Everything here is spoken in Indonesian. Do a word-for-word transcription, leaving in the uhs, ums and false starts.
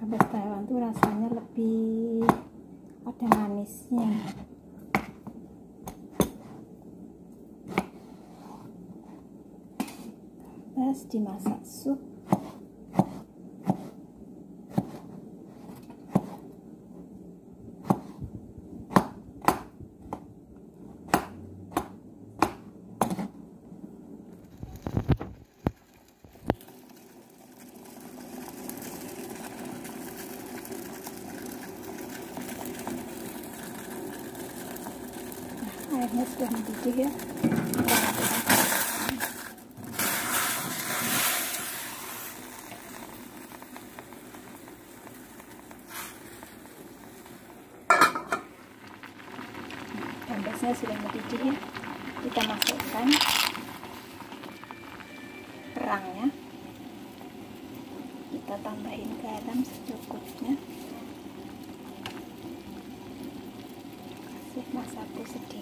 Ambas Taiwan tuh rasanya lebih ada manisnya. Terus dimasak sup. Airnya sudah mendidih ya. Ambasnya sudah mendidih ya. Kita masukkan kerangnya. Kita tambahin garam secukupnya. Kasih masako sedikit.